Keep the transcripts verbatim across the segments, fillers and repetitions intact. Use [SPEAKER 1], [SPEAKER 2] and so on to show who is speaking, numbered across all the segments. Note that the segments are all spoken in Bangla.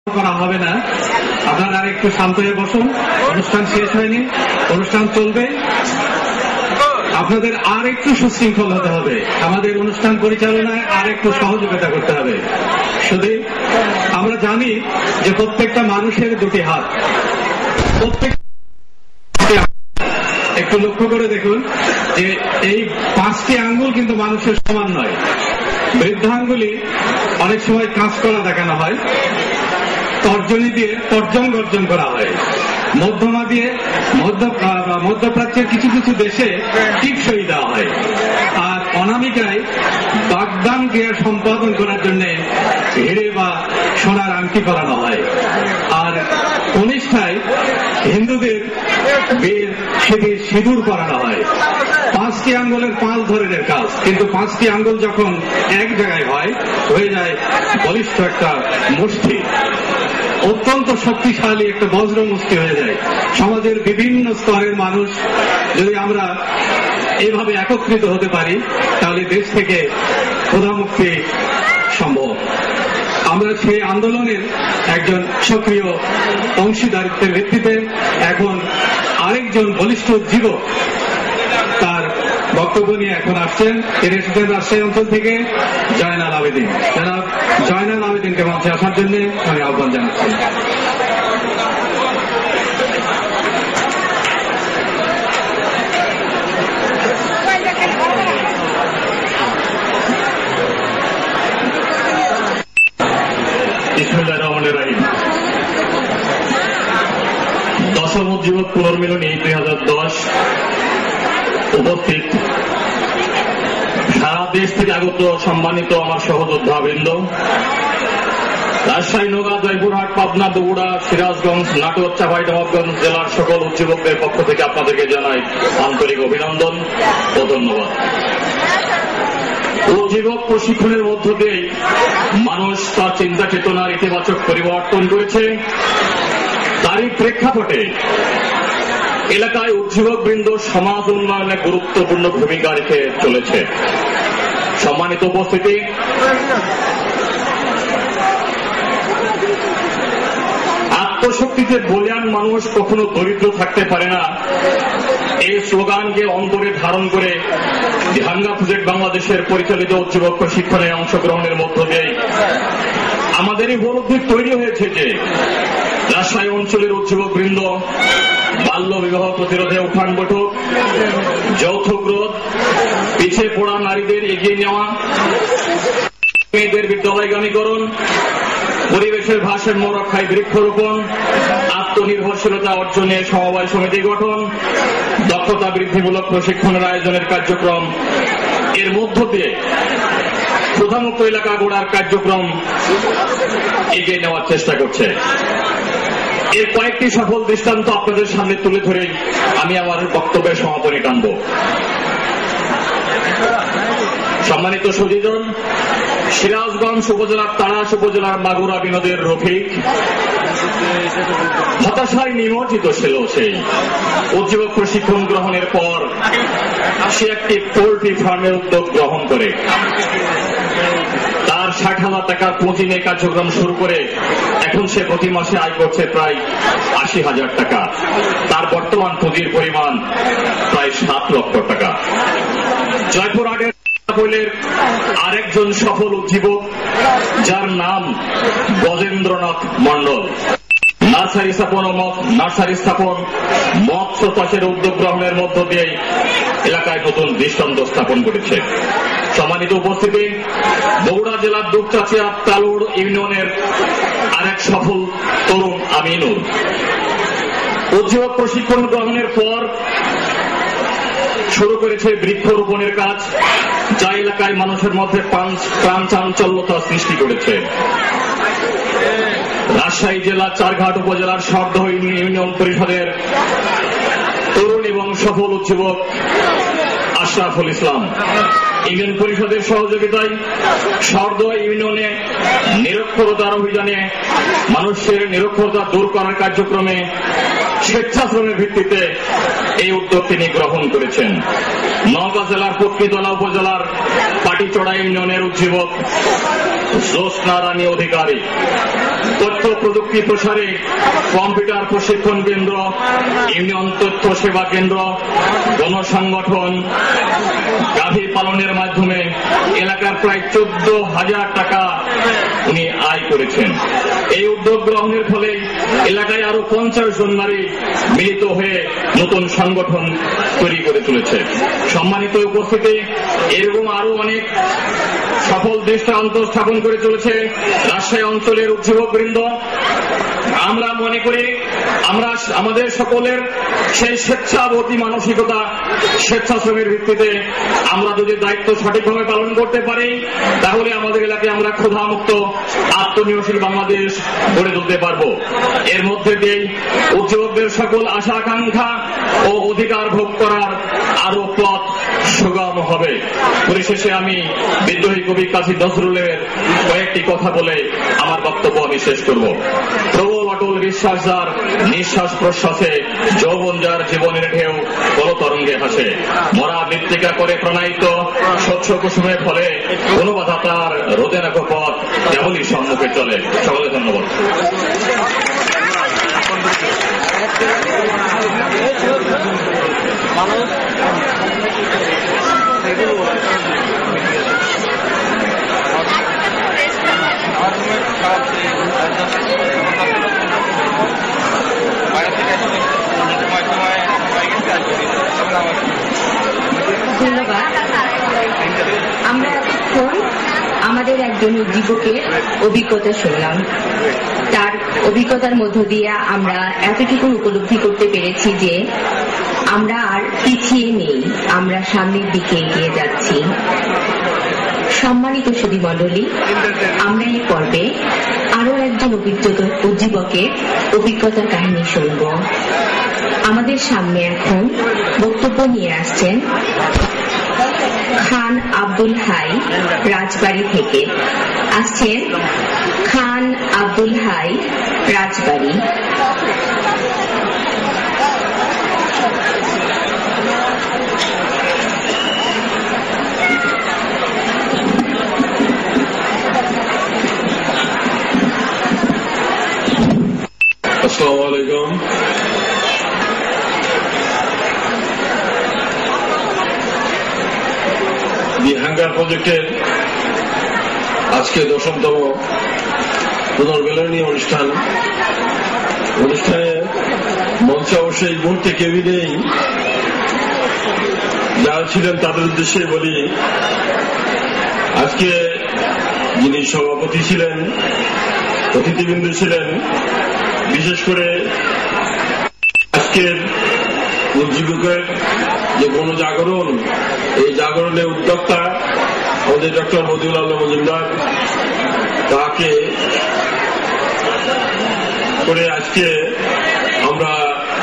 [SPEAKER 1] করা হবে না। আপনারা আর একটু শান্ত হয়ে বসুন, অনুষ্ঠান শেষ হয়নি, অনুষ্ঠান চলবে। আপনাদের আর একটু সুশৃঙ্খল হতে হবে, আমাদের অনুষ্ঠান পরিচালনায় আর একটু সহযোগিতা করতে হবে। শুধু আমরা জানি যে প্রত্যেকটা মানুষের দুটি হাত, প্রত্যেক একটু লক্ষ্য করে দেখুন যে এই পাঁচটি আঙ্গুল কিন্তু মানুষের সমান নয়। বৃদ্ধাঙ্গুলি অনেক সময় কাজ করা দেখানো হয়, তর্জনী দিয়ে তর্জন গর্জন করা হয়, মধ্যমা দিয়ে মধ্যপ্রাচ্যের কিছু কিছু দেশে টিপসই দেওয়া হয়, আর অনামিকায় বাগদান ক্রিয়া সম্পাদন করার জন্য হিরে বা সোনার আংটি করানো হয়, আর কনিষ্ঠায় হিন্দুদের বিয়ের সেটি সিঁদুর করানো হয়। পাঁচটি আঙ্গুলের পাঁচ ধরনের কাজ, কিন্তু পাঁচটি আঙ্গুল যখন এক জায়গায় হয় হয়ে যায় বলিষ্ঠ একটা মুষ্টি, অত্যন্ত শক্তিশালী একটা বজ্র মুষ্টি হয়ে যায়। সমাজের বিভিন্ন স্তরের মানুষ যদি আমরা এভাবে একত্রিত হতে পারি তাহলে দেশ থেকে ক্ষুধামুক্তি সম্ভব। আমরা সেই আন্দোলনের একজন সক্রিয় অংশীদারিত্বের ভিত্তিতে এখন আরেকজন বলিষ্ঠ যুবক তার বক্তব্য নিয়ে এখন আসছেন। তিনি এসেছেন রাজশাহী অঞ্চল থেকে, জয়নাল আবেদিন। জনাব জয়নাল আবেদিনকে মঞ্চে আসার জন্য আমি আহ্বান জানাচ্ছি।
[SPEAKER 2] দশম উজ্জীবক পুনর্মিলনী দুই হাজার দশ উপস্থিত সারা দেশ থেকে আগত সম্মানিত আমার সহযোদ্ধাবৃন্দ, রাজশাহী, নওগাঁ, জয়পুরহাট, পাবনা, বগুড়া, সিরাজগঞ্জ, নাটোর, চাঁপাইনবাবগঞ্জ জেলার সকল উজ্জীবকদের পক্ষ থেকে আপনাদেরকে জানাই আন্তরিক অভিনন্দন ও ধন্যবাদ। উজ্জীবক প্রশিক্ষণের মধ্য দিয়ে মানুষ তার চিন্তা চেতনার ইতিবাচক পরিবর্তন করেছে। তারই প্রেক্ষাপটে এলাকায় উজ্জীবক বৃন্দ সমাজ উন্নয়নে গুরুত্বপূর্ণ ভূমিকা রেখে চলেছে। সম্মানিত উপস্থিতি, আত্মশক্তিতে বলিয়ান মানুষ কখনো দরিদ্র থাকতে পারে না, এই স্লোগানকে অন্তরে ধারণ করে ভাঙ্গা প্রজেক্ট বাংলাদেশের পরিচালিত উজ্জীবক প্রশিক্ষণে অংশগ্রহণের মধ্য দিয়ে আমাদের এই উপলব্ধি তৈরি হয়েছে যে রাজশাহী অঞ্চলের উজ্জীবক বৃন্দ বাল্য বিবাহ প্রতিরোধে উত্থান বৈঠক, যৌথ গ্রোথ, পিছিয়ে পড়া নারীদের এগিয়ে নেওয়া, মেয়েদের বিদ্যালয়গামীকরণ, পরিবেশের ভারসাম্য রক্ষায় বৃক্ষরোপণ, আত্মনির্ভরশীলতা অর্জনে সমবায় সমিতি গঠন, দক্ষতা বৃদ্ধিমূলক প্রশিক্ষণের আয়োজনের কার্যক্রম, এর মধ্য দিয়ে ক্ষুধামুক্ত এলাকা গড়ার কার্যক্রম এগিয়ে নেওয়ার চেষ্টা করছে। এর কয়েকটি সফল দৃষ্টান্ত আপনাদের সামনে তুলে ধরে আমি আমার বক্তব্যের সমাপনী টানব। সম্মানিত সুধীজন, সিরাজগঞ্জ উপজেলার তাড়াশ উপজেলার মাগুরা বিনোদের রফিক হতাশায় নিমজ্জিত ছিল। সেই উজ্জীবক প্রশিক্ষণ গ্রহণের পর সে একটি পোল্ট্রি ফার্মের উদ্যোগ গ্রহণ করে তার ষাট হাজার টাকার পুঁজি নিয়ে কার্যক্রম শুরু করে এখন সে প্রতি মাসে আয় করছে প্রায় আশি হাজার টাকা। তার বর্তমান পুঁজির পরিমাণ প্রায় সাত লক্ষ টাকা। জয়পুরহাটের আরেকজন সফল উজ্জীবক যার নাম গজেন্দ্রনাথ মণ্ডল নার্সারি স্থাপন ও নার্সারি স্থাপন মৎস্য চাষের উদ্যোগ গ্রহণের মধ্য দিয়ে এলাকায় নতুন দৃষ্টান্ত স্থাপন করেছে। সম্মানিত উপস্থিতি, বগুড়া জেলার দুপচাচিয়া তালুর ইউনিয়নের আরেক সফল তরুণ আমিনুর উজ্জীবক প্রশিক্ষণ গ্রহণের পর শুরু করেছে বৃক্ষরোপণের কাজ, যা এলাকায় মানুষের মধ্যে প্রাণ চাঞ্চল্যতা সৃষ্টি করেছে। রাজশাহী জেলা চারঘাট উপজেলার সরদহ ইউনিয়ন পরিষদের তরুণ এবং সফল উজ্জীবক আশরাফুল ইসলাম ইউনিয়ন পরিষদের সহযোগিতায় সরদহ ইউনিয়নে নিরক্ষরতার অভিযানে মানুষের নিরক্ষরতা দূর করার কার্যক্রমে স্বেচ্ছাশ্রমের ভিত্তিতে এই উদ্যোগ তিনি গ্রহণ করেছেন। নওগাঁ জেলার পত্নীতলা উপজেলার পাটিচড়া ইউনিয়নের উজ্জীবক জ্যোৎস্না রানী অধিকারী, তথ্য প্রযুক্তি প্রসারে কম্পিউটার প্রশিক্ষণ কেন্দ্র, ইউনিয়ন তথ্য সেবা কেন্দ্র, গণসংগঠন, গাভী পালনের মাধ্যমে এলাকার প্রায় চোদ্দ হাজার টাকা উনি আয় করেছেন। এই উদ্যোগ গ্রহণের ফলে এলাকায় আরো পঞ্চাশ জন নারী মিলিত হয়ে নতুন সংগঠন তৈরি করে তুলেছে। সম্মানিত উপস্থিতি, এরকম আরো অনেক সফল দৃষ্টান্ত স্থাপন করে চলেছে রাজশাহী অঞ্চলের যুবকবৃন্দ। আমরা মনে করি আমরা আমাদের সকলের সেই স্বেচ্ছাবতী মানসিকতা, স্বেচ্ছাশ্রমের ভিত্তিতে আমরা যদি দায়িত্ব সঠিকভাবে পালন করতে পারি, তাহলে আমাদের এলাকায় আমরা ক্ষুধামুক্ত আত্মনির্ভরশীল বাংলাদেশ গড়ে তুলতে পারব। এর মধ্যে দিয়েই উদ্যোগদের সকল আশা আকাঙ্ক্ষা ও অধিকার ভোগ করার আরো পথ সুগম হবে। পরিশেষে আমি বিদ্রোহী কবি কাজী নজরুলের কয়েকটি কথা বলে আমার বক্তব্য আমি শেষ করব। প্রবল অটল বিশ্বাস যার, নিঃশ্বাস প্রশ্বাসে যৌবন যার, জীবনের ঢেউ কলতরঙ্গে হাসে, মরা মৃত্তিকা করে প্রণায়িত স্বচ্ছ কুসুমের ফলে কোনো বাধা তার রোদে রাখো পথ কেবলই সম্মুখে চলে। সকলে ধন্যবাদ।
[SPEAKER 3] ধন্যবাদ। আমরা এতক্ষণ আমাদের একজন যুবকের অভিজ্ঞতা শুনলাম। তার অভিজ্ঞতার মধ্য দিয়ে আমরা এতটুকু উপলব্ধি করতে পেরেছি যে আমরা আর পিছিয়ে নেই, আমরা সামনের দিকে এগিয়ে যাচ্ছি। সম্মানিত সুধীমণ্ডলী, আমরা এই পর্বে আরো একজন অভিজ্ঞতা উজ্জীবকের অভিজ্ঞতার কাহিনী শুনব। আমাদের সামনে এখন বক্তব্য নিয়ে আসছেন খান আব্দুল হাই রাজবাড়ী থেকে। আসছেন খান আব্দুল হাই রাজবাড়ী।
[SPEAKER 4] আসসালামু আলাইকুম। দি হ্যাঙ্গার প্রজেক্টের আজকে দশমতম পুনর্মিলনী অনুষ্ঠান। অনুষ্ঠানে মঞ্চে অবশ্যই এই মুহূর্তে কেউই নেই। যারা ছিলেন তাদের উদ্দেশ্যে বলি, আজকে যিনি সভাপতি ছিলেন, অতিথিবৃন্দ ছিলেন, বিশেষ করে আজকের উজ্জীবকের যে গণজাগরণ, এই জাগরণের উদ্যোক্তা আমাদের ডক্টর মদিউল আলম মজুমদার, তাকে করে আজকে আমরা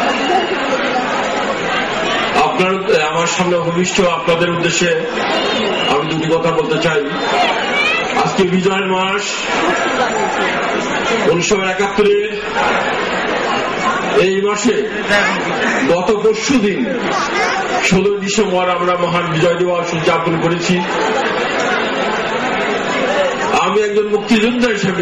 [SPEAKER 4] আপনার আমার সামনে ভূমিষ্ঠ আপনাদের উদ্দেশ্যে আমি দুটি কথা বলতে চাই। আজকে বিজয়ের মাস। উনিশশো একাত্তরের এই মাসে গত পরশু দিন ষোলোই ডিসেম্বর আমরা মহান বিজয় দিবস উদযাপন করেছি। আমি একজন মুক্তিযোদ্ধা হিসেবে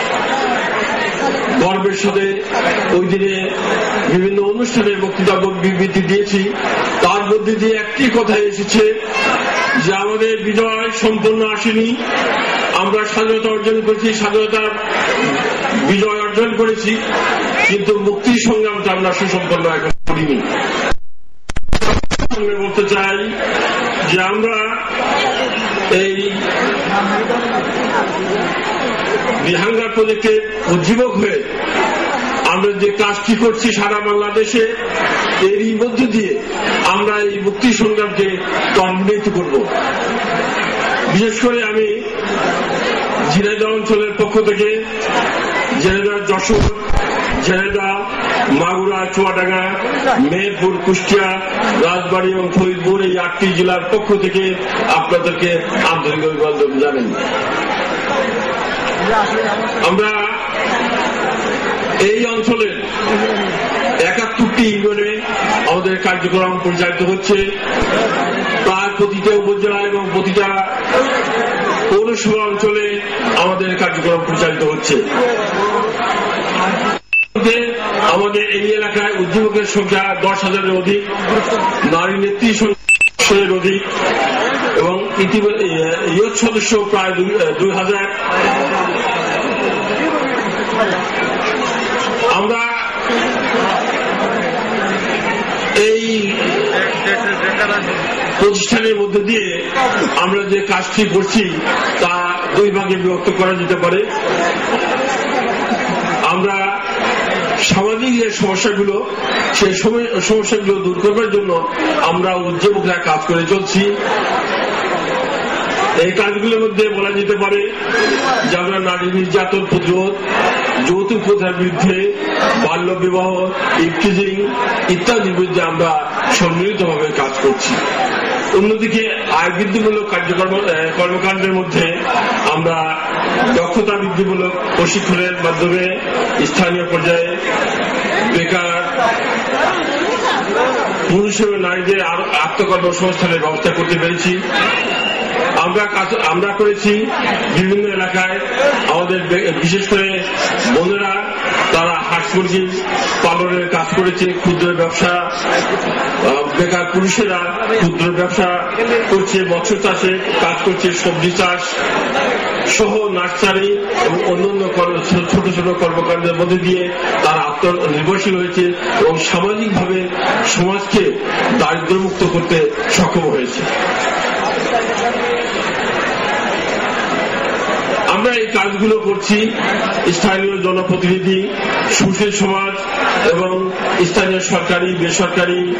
[SPEAKER 4] গর্বের সাথে ওই দিনে বিভিন্ন অনুষ্ঠানে বক্তৃতা বিবৃতি দিয়েছি। তার মধ্যে দিয়ে একটি কথা এসেছে যে আমাদের বিজয় সম্পূর্ণ আসেনি। আমরা স্বাধীনতা অর্জন করেছি, স্বাধীনতার বিজয় অর্জন করেছি, কিন্তু মুক্তির সংগ্রামটা আমরা সুসম্পন্ন এখন করিনি। বলতে চাই যে আমরা এই বিহাঙ্গার প্রজেক্টের উজ্জীবক হয়ে আমরা যে কাজটি করছি সারা বাংলাদেশে, এরই মধ্য দিয়ে আমরা এই মুক্তি সংগ্রামকে ত্বরান্বিত করব। বিশেষ করে আমি ঝিনাইদহ অঞ্চলের পক্ষ থেকে ঝিনাইদহ, যশোর, ঝিনাইদহ, মাগুরা, চুয়াডাঙ্গা, মেহেরপুর, কুষ্টিয়া, রাজবাড়ী এবং ফরিদপুর এই আটটি জেলার পক্ষ থেকে আপনাদেরকে আন্তরিক অভিনন্দন জানাই। আমরা এই অঞ্চলের একাত্তরটি ইউনিয়নে আমাদের কার্যক্রম পরিচালিত হচ্ছে। প্রায় প্রতিটা উপজেলা এবং প্রতিটা পৌরসভা অঞ্চলে আমাদের কার্যক্রম পরিচালিত হচ্ছে। আমাদের এই এলাকায় উদ্যোগের সংখ্যা দশ হাজারের অধিক, নারী নেত্রী সংখ্যার অধিক এবং ইয়ুথ সদস্য প্রায় দুই হাজার। আমরা এই প্রতিষ্ঠানের মধ্যে দিয়ে আমরা যে কাজটি করছি তা দুই ভাগে বিভক্ত করা যেতে পারে। আমরা সামাজিক যে সমস্যাগুলো সেই সমস্যাগুলো দূর করবার জন্য আমরা উদ্যোগরা কাজ করে চলছি। এই কাজগুলোর মধ্যে বলা যেতে পারে যে আমরা নারী নির্যাতন প্রতিরোধ, যৌতুক প্রথার বিরুদ্ধে, বাল্য বিবাহ, ইফটিজিং ইত্যাদির বিরুদ্ধে আমরা সম্মিলিতভাবে কাজ করছি। অন্যদিকে আয় বৃদ্ধিমূলক কার্যক্রম কর্মকাণ্ডের মধ্যে আমরা দক্ষতা বৃদ্ধিমূলক প্রশিক্ষণের মাধ্যমে স্থানীয় পর্যায়ে বেকার পুরুষ এবং নারীদের আত্মকর্মসংস্থানের ব্যবস্থা করতে পেরেছি। আমরা কাজ আমরা করেছি বিভিন্ন এলাকায় আমাদের বিশেষ করে বোনেরা তারা হাঁস মুরগি পালনের কাজ করেছে, ক্ষুদ্র ব্যবসা, বেকার পুরুষেরা ক্ষুদ্র ব্যবসা করছে, মৎস্য চাষে কাজ করছে, সবজি চাষ সহ নার্সারি এবং অন্যান্য ছোট ছোট কর্মকাণ্ডের মধ্যে দিয়ে তারা আত্মনির্ভরশীল হয়েছে এবং সামাজিকভাবে সমাজকে দারিদ্র্যমুক্ত করতে সক্ষম হয়েছে। আমরা এই কাজগুলো করছি স্থানীয় জনপ্রতিনিধি, সুশীল সমাজ এবং স্থানীয় সরকারি বেসরকারি